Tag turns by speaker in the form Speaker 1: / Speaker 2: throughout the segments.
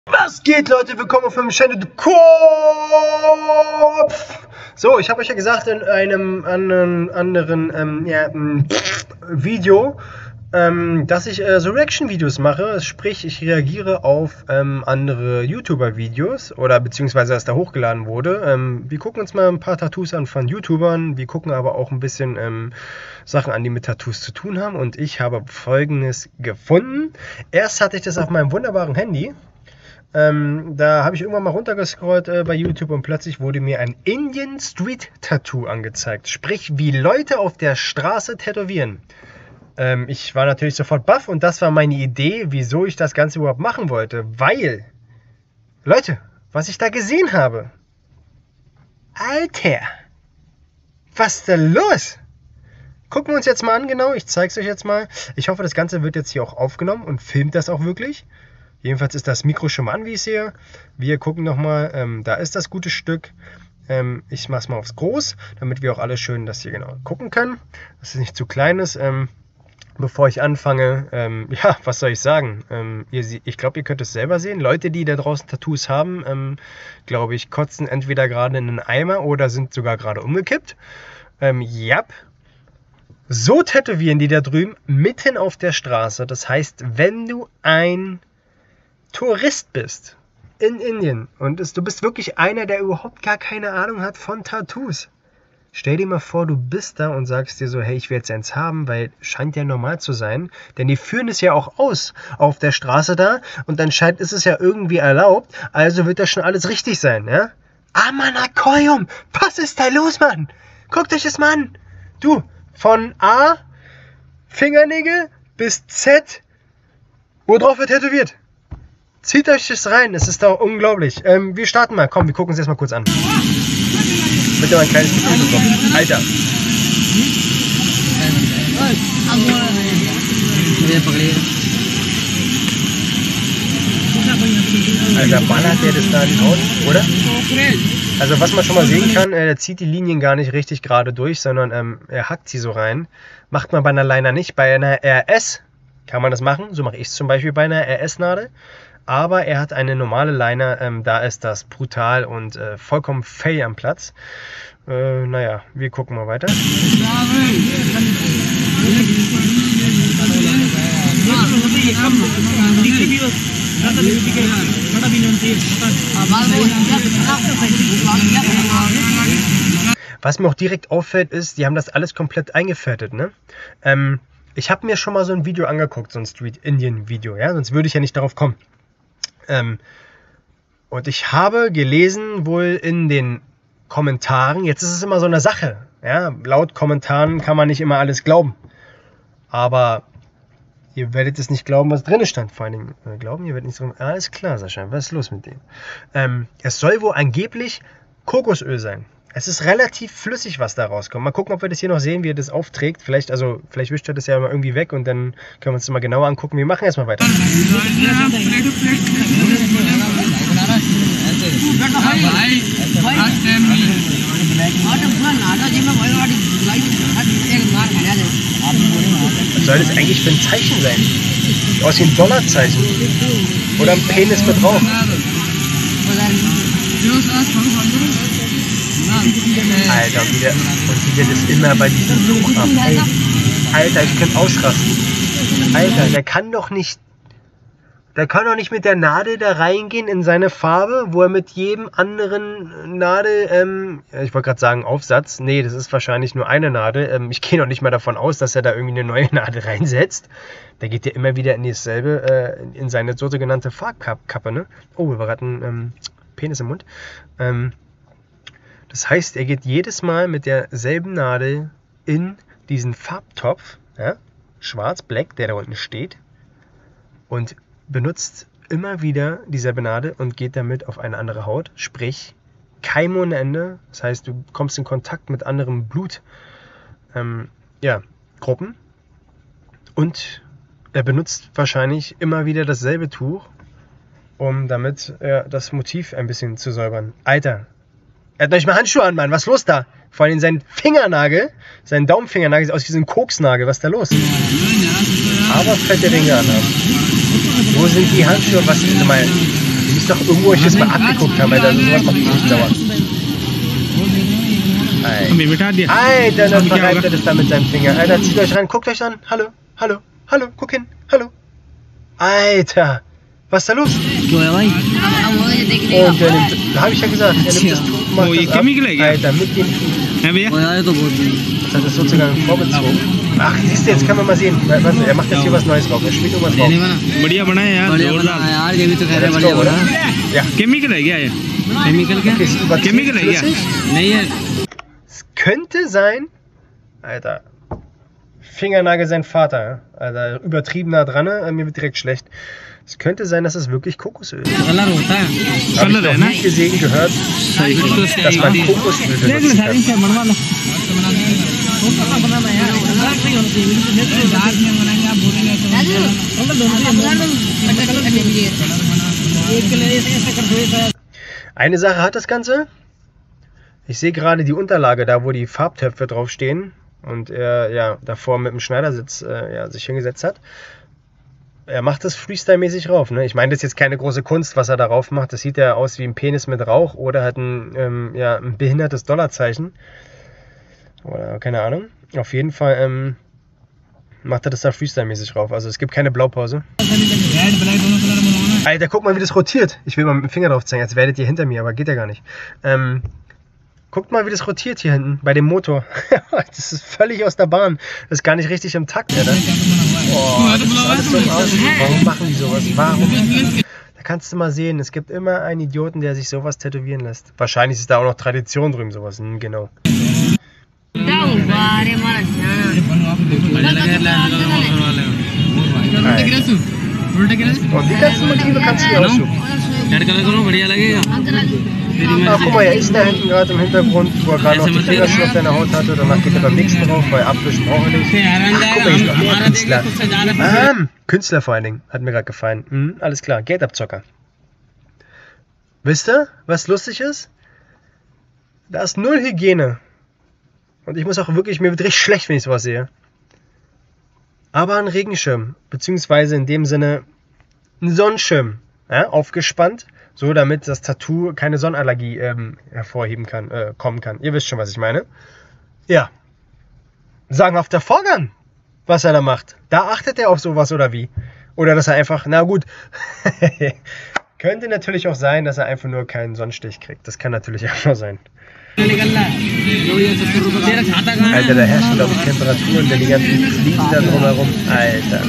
Speaker 1: Was geht, Leute? Willkommen auf meinem Channel Kopf! So, ich habe euch ja gesagt in einem anderen Video, dass ich so Reaction-Videos mache, sprich ich reagiere auf andere YouTuber-Videos oder beziehungsweise was da hochgeladen wurde. Wir gucken uns mal ein paar Tattoos an von YouTubern, wir gucken aber auch ein bisschen Sachen an, die mit Tattoos zu tun haben, und ich habe Folgendes gefunden. Erst hatte ich das auf meinem wunderbaren Handy. Da habe ich irgendwann mal runtergescrollt bei YouTube und plötzlich wurde mir ein Indian Street Tattoo angezeigt. Sprich, wie Leute auf der Straße tätowieren. Ich war natürlich sofort baff und das war meine Idee, wieso ich das Ganze überhaupt machen wollte. Weil, Leute, was ich da gesehen habe. Alter, was ist da los? Gucken wir uns jetzt mal an, genau. Ich zeige es euch jetzt mal. Ich hoffe, das Ganze wird jetzt hier auch aufgenommen und filmt das auch wirklich. Jedenfalls ist das Mikro schon mal an, wie ich sehe. Wir gucken nochmal, da ist das gute Stück. Ich mache es mal aufs Groß, damit wir auch alle schön das hier genau gucken können, dass es nicht zu klein ist. Bevor ich anfange, ja, was soll ich sagen? Ich glaube, ihr könnt es selber sehen. Leute, die da draußen Tattoos haben, glaube ich, kotzen entweder gerade in einen Eimer oder sind sogar gerade umgekippt. Ja. So tätowieren die da drüben mitten auf der Straße. Das heißt, wenn du ein Tourist bist in Indien und du bist wirklich einer, der überhaupt gar keine Ahnung hat von Tattoos. Stell dir mal vor, du bist da und sagst dir so, hey, ich will jetzt eins haben, weil scheint ja normal zu sein, denn die führen es ja auch aus auf der Straße da und anscheinend ist es ja irgendwie erlaubt, also wird das schon alles richtig sein, ja? Amanakoyum, was ist da los, Mann? Guckt euch das mal an. Du, von A, Fingernägel, bis Z, worauf wird tätowiert? Zieht euch das rein, es ist doch unglaublich. Wir starten mal, komm, wir gucken uns das mal kurz an. Bitte mal ein kleines Gefühl bekommen. Alter. Alter, ballert der das da nicht aus, oder? Also was man schon mal sehen kann, der zieht die Linien gar nicht richtig gerade durch, sondern er hackt sie so rein. Macht man bei einer Liner nicht, bei einer RS kann man das machen. So mache ich es zum Beispiel bei einer RS-Nadel. Aber er hat eine normale Liner, da ist das brutal und vollkommen fail am Platz. Naja, wir gucken mal weiter. Was mir auch direkt auffällt ist, die haben das alles komplett eingefettet, ne? Ich habe mir schon mal so ein Video angeguckt, so ein Street-Indian-Video, ja? Sonst würde ich ja nicht darauf kommen. Und ich habe gelesen, wohl in den Kommentaren, jetzt ist es immer so eine Sache, ja, laut Kommentaren kann man nicht immer alles glauben, aber ihr werdet es nicht glauben, was drin stand, vor allen Dingen, glauben, ihr werdet nicht so, alles klar, Sascha, was ist los mit dem? Es soll wohl angeblich Kokosöl sein. Es ist relativ flüssig, was da rauskommt. Mal gucken, ob wir das hier noch sehen, wie er das aufträgt. Vielleicht wischt er das ja mal irgendwie weg und dann können wir uns das mal genauer angucken. Wir machen erstmal weiter. Was soll das eigentlich für ein Zeichen sein? Sieht aus wie ein Dollarzeichen. Oder ein Penis mit drauf. Alter, wie der das immer bei diesem Tuch ab. Ey, Alter, ich könnte ausrasten. Alter, der kann doch nicht mit der Nadel da reingehen in seine Farbe, wo er mit jedem anderen Nadel, ich wollte gerade sagen Aufsatz, nee, das ist wahrscheinlich nur eine Nadel. Ich gehe noch nicht mal davon aus, dass er da irgendwie eine neue Nadel reinsetzt. Der geht ja immer wieder in dasselbe, in seine sogenannte Farbkappe, ne? Oh, wir hatten einen Penis im Mund. Das heißt, er geht jedes Mal mit derselben Nadel in diesen Farbtopf, ja, schwarz, black, der da unten steht, und benutzt immer wieder dieselbe Nadel und geht damit auf eine andere Haut, sprich Keime ohne Ende. Das heißt, du kommst in Kontakt mit anderem Blut, Gruppen, und er benutzt wahrscheinlich immer wieder dasselbe Tuch, um damit das Motiv ein bisschen zu säubern. Alter! Er hat noch nicht mal Handschuhe an, Mann. Was ist los da? Vor allem sein Fingernagel, sein Daumenfingernagel sieht aus wie so ein Koksnagel. Was ist da los? Aber fette Ringe anhaben. Wo sind die Handschuhe? Was sind mal? Die doch irgendwo euch das mal abgeguckt haben, Alter. Also sowas macht mich nicht sauer. Alter, dann verreibt er das da mit seinem Finger. Alter, zieht euch ran, guckt euch an. Hallo, hallo, hallo, guck hin, hallo. Alter, was ist da los? Und der nimmt, da habe ich ja gesagt, er nimmt das Tuch, macht das ab. Alter, mit dem Tuch. Das hat das sozusagen vorbezogen. Ach, siehst du, jetzt können wir mal sehen. Er macht jetzt hier was Neues drauf. Er spielt irgendwas drauf. Ja.
Speaker 2: Chemical है क्या ये? Chemical क्या? Chemical है क्या? नहीं है.
Speaker 1: Es könnte sein, Alter, Fingernagel sein Vater, Alter, übertrieben nah dran, mir wird direkt schlecht. Es könnte sein, dass es wirklich Kokosöl ist. Habe ich noch nie gesehen, gehört, dass man Kokosöl benutzen kann. Eine Sache hat das Ganze. Ich sehe gerade die Unterlage, da wo die Farbtöpfe draufstehen und er ja davor mit dem Schneidersitz sich hingesetzt hat. Er macht das Freestyle-mäßig rauf. Ne? Ich meine, das ist jetzt keine große Kunst, was er darauf macht. Das sieht ja aus wie ein Penis mit Rauch oder hat ein behindertes Dollarzeichen. Oder keine Ahnung. Auf jeden Fall macht er das da Freestyle-mäßig rauf. Also es gibt keine Blaupause. Alter, guck mal, wie das rotiert. Ich will mal mit dem Finger drauf zeigen, als werdet ihr hinter mir, aber geht ja gar nicht. Guckt mal, wie das rotiert hier hinten bei dem Motor. Das ist völlig aus der Bahn. Das ist gar nicht richtig im Takt, Alter. Oh, das ist alles so im Arsch. Warum machen die sowas? Warum? Da kannst du mal sehen, es gibt immer einen Idioten, der sich sowas tätowieren lässt. Wahrscheinlich ist da auch noch Tradition drüben, sowas. Genau. Und die ganzen Motive kannst du dir aussuchen. Ah, guck mal, er ist da hinten gerade im Hintergrund, wo er gerade noch die Finger schon auf deiner Haut hatte. Danach geht er beim nächsten drauf, weil abwischen braucht er nicht. Ach, guck mal, hier ist noch mehr Künstler. Künstler vor allen Dingen, hat mir gerade gefallen. Alles klar, Geldabzocker. Wisst ihr, was lustig ist? Da ist null Hygiene. Und ich muss auch wirklich, mir wird richtig schlecht, wenn ich sowas sehe. Aber ein Regenschirm, beziehungsweise in dem Sinne ein Sonnenschirm, ja, aufgespannt, so damit das Tattoo keine Sonnenallergie hervorheben kann, kommen kann. Ihr wisst schon, was ich meine. Ja. Sagenhafter Vorgang, was er da macht. Da achtet er auf sowas oder wie? Oder dass er einfach, na gut, könnte natürlich auch sein, dass er einfach nur keinen Sonnenstich kriegt. Das kann natürlich auch nur sein. Alter, da herrschen, glaube ich, Temperaturen, denn die ganzen Fliegen da drumherum. Alter.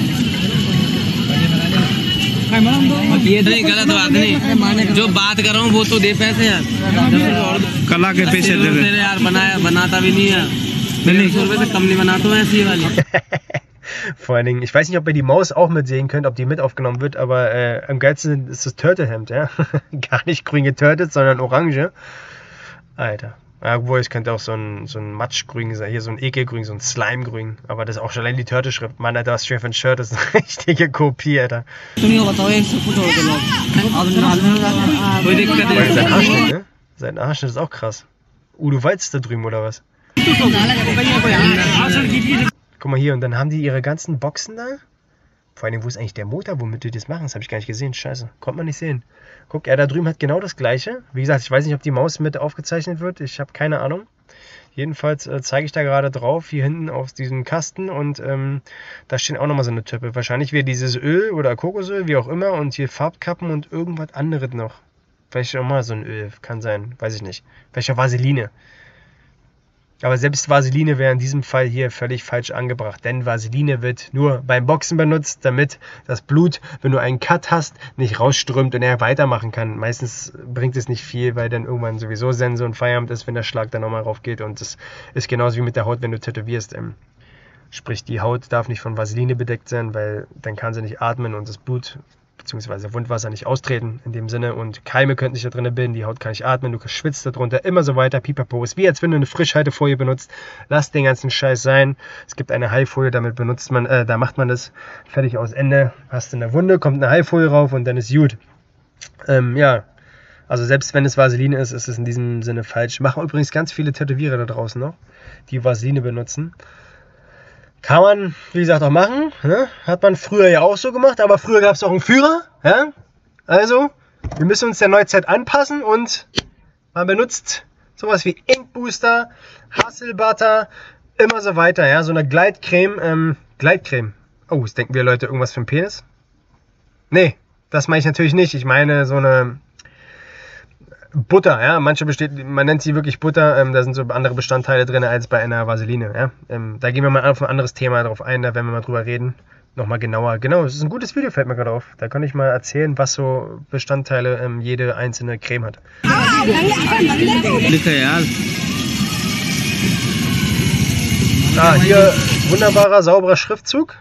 Speaker 2: ये नहीं गलत बात नहीं जो बात कर रहा हूँ वो तो दे पैसे यार कला के पैसे दे तेरे यार बनाता भी नहीं है नहीं 100 रुपए से कम नहीं बनाता हूँ ऐसी वाली.
Speaker 1: Vor allen Dingen, ich weiß nicht, ob ihr die Maus auch mitsehen könnt, ob die mit aufgenommen wird, aber am geilsten ist das Turtelhemd, ja. Gar nicht grün geturtet, sondern orange. Alter. Ja, obwohl, es könnte auch so ein Matschgrün sein, hier so ein Ekelgrün, so ein Slimegrün. Aber das ist auch schon allein die Turtle-Schrift. Mann, Alter, das Shirt ist eine richtige Kopie, Alter. Sein Haarschnitt, ne? Sein Haarschnitt ist auch krass. Du weilst da drüben, oder was? Guck mal hier, und dann haben die ihre ganzen Boxen da. Vor allem, wo ist eigentlich der Motor, womit die das machen? Das habe ich gar nicht gesehen. Scheiße, konnte man nicht sehen. Guck, er da drüben hat genau das gleiche. Wie gesagt, ich weiß nicht, ob die Maus mit aufgezeichnet wird. Ich habe keine Ahnung. Jedenfalls zeige ich da gerade drauf, hier hinten auf diesem Kasten. Und da stehen auch nochmal so eine Töpfe. Wahrscheinlich wieder dieses Öl oder Kokosöl, wie auch immer. Und hier Farbkappen und irgendwas anderes noch. Vielleicht auch mal so ein Öl, kann sein. Weiß ich nicht. Vielleicht auch Vaseline. Aber selbst Vaseline wäre in diesem Fall hier völlig falsch angebracht, denn Vaseline wird nur beim Boxen benutzt, damit das Blut, wenn du einen Cut hast, nicht rausströmt und er weitermachen kann. Meistens bringt es nicht viel, weil dann irgendwann sowieso Sense und Feierabend ist, wenn der Schlag dann nochmal rauf geht. Und das ist genauso wie mit der Haut, wenn du tätowierst. Sprich, die Haut darf nicht von Vaseline bedeckt sein, weil dann kann sie nicht atmen und das Blut bzw. Wundwasser nicht austreten in dem Sinne und Keime könnten sich da drin bilden, die Haut kann nicht atmen, du schwitzt darunter, immer so weiter, pipapo. Ist wie als wenn du eine Frischhaltefolie benutzt, lass den ganzen Scheiß sein. Es gibt eine Heilfolie, damit benutzt man, da macht man das fertig aus Ende, hast du eine Wunde, kommt eine Heilfolie rauf und dann ist gut. Ja, also selbst wenn es Vaseline ist, ist es in diesem Sinne falsch. Machen übrigens ganz viele Tätowierer da draußen noch, die Vaseline benutzen. Kann man, wie gesagt, auch machen. Ne? Hat man früher ja auch so gemacht, aber früher gab es auch einen Führer. Ja? Also, Wir müssen uns der Neuzeit anpassen und man benutzt sowas wie Ink Booster, Haselbutter, immer so weiter. Ja, so eine Gleitcreme. Gleitcreme. Oh, jetzt denken wir Leute irgendwas für den Penis? Nee, das meine ich natürlich nicht. Ich meine so eine Butter. Ja, man nennt sie wirklich Butter. Da sind so andere Bestandteile drin als bei einer Vaseline. Ja, da gehen wir mal auf ein anderes Thema drauf ein, da werden wir mal drüber reden. Nochmal genauer. Genau, es ist ein gutes Video, fällt mir gerade auf. Da kann ich mal erzählen, was so Bestandteile jede einzelne Creme hat. Hier wunderbarer, sauberer Schriftzug.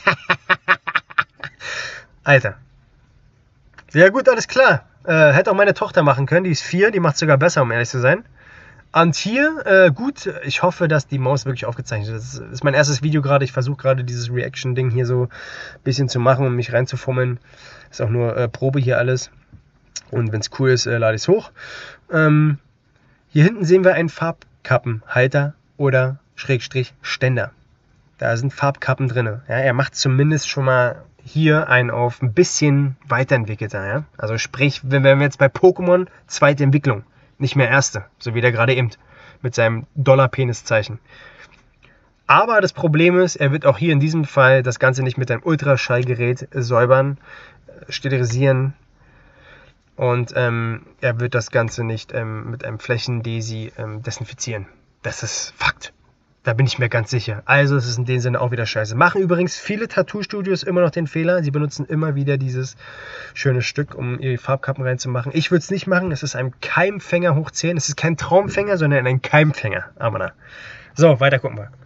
Speaker 1: Alter. Ja gut, alles klar. Hätte auch meine Tochter machen können, die ist 4, die macht es sogar besser, um ehrlich zu sein. Und hier, gut, ich hoffe, dass die Maus wirklich aufgezeichnet ist. Das ist mein erstes Video gerade. Ich versuche gerade dieses Reaction-Ding hier so ein bisschen zu machen und mich reinzufummeln. Ist auch nur Probe hier alles. Und wenn es cool ist, lade ich es hoch. Hier hinten sehen wir einen Farbkappenhalter oder Schrägstrich Ständer. Da sind Farbkappen drin. Ja, er macht zumindest schon mal hier einen auf ein bisschen weiterentwickelter. Ja? Also sprich, wenn wir jetzt bei Pokémon zweite Entwicklung. Nicht mehr erste, so wie der gerade eben mit seinem Dollar-Penis-Zeichen. Aber das Problem ist, er wird auch hier in diesem Fall das Ganze nicht mit einem Ultraschallgerät säubern, sterilisieren und er wird das Ganze nicht mit einem Flächendesi desinfizieren. Das ist Fakt. Da bin ich mir ganz sicher. Also es ist in dem Sinne auch wieder scheiße. Machen übrigens viele Tattoo-Studios immer noch den Fehler. Sie benutzen immer wieder dieses schöne Stück, um ihre Farbkappen reinzumachen. Ich würde es nicht machen. Es ist ein Keimfänger hoch 10. Es ist kein Traumfänger, sondern ein Keimfänger. Aber na. So, weiter gucken wir.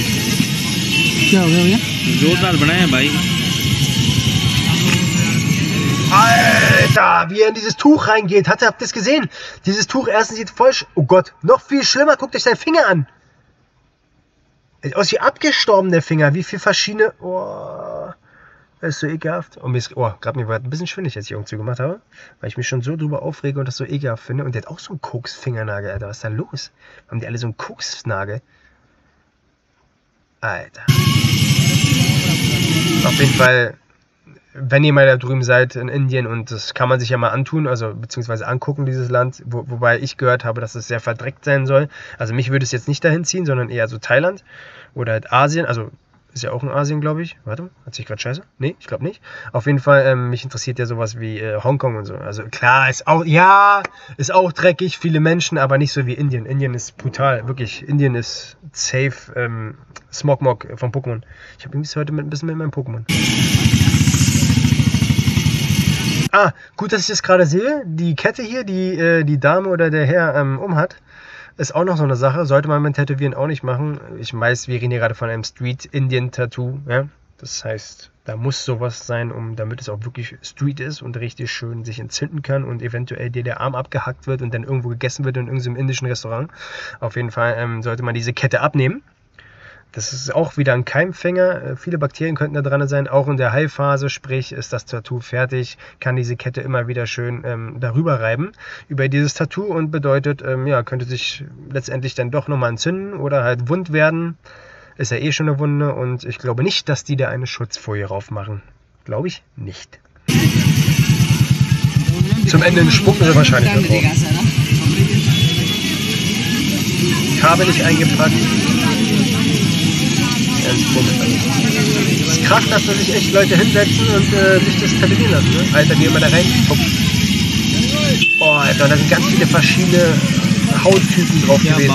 Speaker 1: Alter, wie er in dieses Tuch reingeht. Habt ihr das gesehen? Dieses Tuch erstens sieht voll... Oh Gott, noch viel schlimmer. Guckt euch seinen Finger an. Sieht aus wie abgestorben, der Finger. Wie viele verschiedene... Oh, das ist so ekelhaft. Und mir ist... Oh, gerade mir war ein bisschen schwindelig, als ich die Augen zugemacht habe. Weil ich mich schon so drüber aufrege und das so ekelhaft finde. Und der hat auch so einen Koks-Fingernagel, Alter. Was ist da los? Haben die alle so einen Koks-Nagel? Alter. Auf jeden Fall... Wenn ihr mal da drüben seid in Indien, und das kann man sich ja mal antun, also beziehungsweise angucken, dieses Land, wobei ich gehört habe, dass es sehr verdreckt sein soll. Also mich würde es jetzt nicht dahin ziehen, sondern eher so Thailand oder halt Asien, also ist ja auch in Asien, glaube ich. Warte mal, hat sich gerade scheiße? Nee, ich glaube nicht. Auf jeden Fall, mich interessiert ja sowas wie Hongkong und so. Also klar, ist auch dreckig, viele Menschen, aber nicht so wie Indien. Indien ist brutal, wirklich. Indien ist safe, Smogmog von Pokémon. Ich habe irgendwie heute ein bisschen mit meinem Pokémon. Ah, gut, dass ich das gerade sehe. Die Kette hier, die die Dame oder der Herr umhat, ist auch noch so eine Sache. Sollte man mit Tätowieren auch nicht machen. Ich weiß, wir reden hier gerade von einem Street-Indian-Tattoo. Ja? Das heißt, da muss sowas sein, damit es auch wirklich Street ist und richtig schön sich entzünden kann und eventuell dir der Arm abgehackt wird und dann irgendwo gegessen wird in irgendeinem indischen Restaurant. Auf jeden Fall sollte man diese Kette abnehmen. Das ist auch wieder ein Keimfänger. Viele Bakterien könnten da dran sein. Auch in der Heilphase, sprich, ist das Tattoo fertig, kann diese Kette immer wieder schön darüber reiben über dieses Tattoo und bedeutet, ja, könnte sich letztendlich dann doch nochmal entzünden oder halt wund werden. Ist ja eh schon eine Wunde und ich glaube nicht, dass die da eine Schutzfolie drauf machen. Glaube ich nicht. Zum Ende spucken sie wahrscheinlich noch drauf. Kabel nicht eingepackt. Es ist krass, dass da sich echt Leute hinsetzen und sich das tätowieren lassen, ne? Alter, wie immer da reinguckt. Oh, Alter, da sind ganz viele verschiedene Hauttypen drauf gewesen,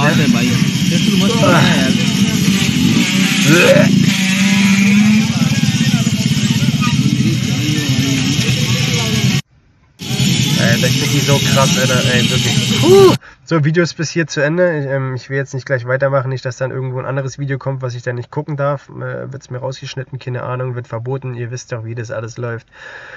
Speaker 1: ne? Alter, ich finde die so krass, Alter, ey, wirklich. So, Video ist bis hier zu Ende. Ich will jetzt nicht gleich weitermachen, nicht, dass dann irgendwo ein anderes Video kommt, was ich dann nicht gucken darf. Wird es mir rausgeschnitten, keine Ahnung, wird verboten. Ihr wisst doch, wie das alles läuft.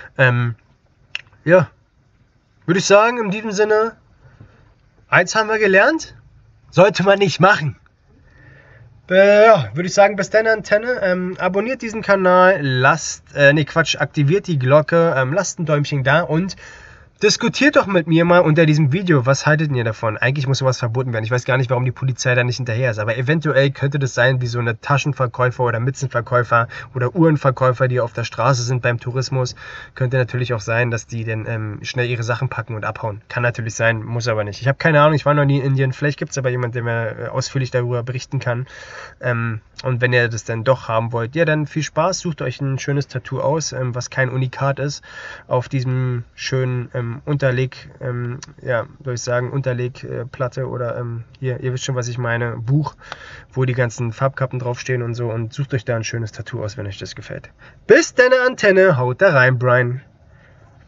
Speaker 1: Ja, würde ich sagen, in diesem Sinne, eins haben wir gelernt, sollte man nicht machen. Ja, würde ich sagen, bis dann, Antenne. Abonniert diesen Kanal, aktiviert die Glocke, lasst ein Däumchen da und Diskutiert doch mit mir mal unter diesem Video, was haltet ihr davon? Eigentlich muss sowas verboten werden. Ich weiß gar nicht, warum die Polizei da nicht hinterher ist, aber eventuell könnte das sein wie so eine Taschenverkäufer oder Mützenverkäufer oder Uhrenverkäufer, die auf der Straße sind beim Tourismus. Könnte natürlich auch sein, dass die dann schnell ihre Sachen packen und abhauen. Kann natürlich sein, muss aber nicht. Ich habe keine Ahnung, ich war noch nie in Indien. Vielleicht gibt es aber jemanden, der mir ausführlich darüber berichten kann. Und wenn ihr das dann doch haben wollt, ja, dann viel Spaß. Sucht euch ein schönes Tattoo aus, was kein Unikat ist, auf diesem schönen Unterleg, ja, soll ich sagen, Unterlegplatte oder hier, ihr wisst schon, was ich meine, Buch, wo die ganzen Farbkappen draufstehen und so, und sucht euch da ein schönes Tattoo aus, wenn euch das gefällt. Bis deine Antenne, haut da rein, Brian.